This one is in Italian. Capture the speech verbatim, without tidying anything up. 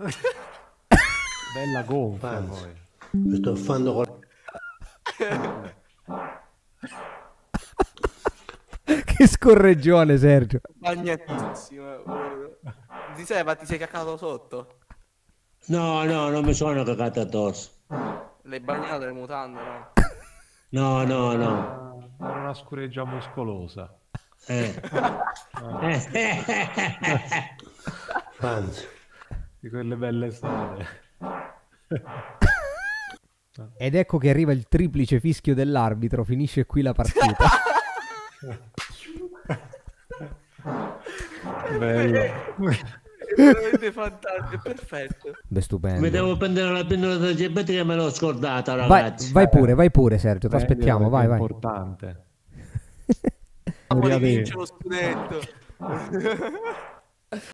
Bella gonfia Panza. poi. Mi sto fanno con... Che scorreggione, Sergio. Bagnatissimo. Ti sei, ma ti sei caccato sotto? No, no, non mi sono cagato addosso. L'hai bagnato le mutande, no? No, no, no. Ah, era una scureggia muscolosa. Eh. Panza. Di quelle belle strade. Ed ecco che arriva il triplice fischio dell'arbitro, finisce qui la partita. Bello. È veramente fantastico, è perfetto. Beh, stupendo. Mi devo prendere la pillola diabetica e me l'ho scordata, Vai, ragazzi. vai pure, vai pure, Sergio, ti Meglio aspettiamo, vai, perché è vai. importante. Napoli Muriate- vince lo scudetto.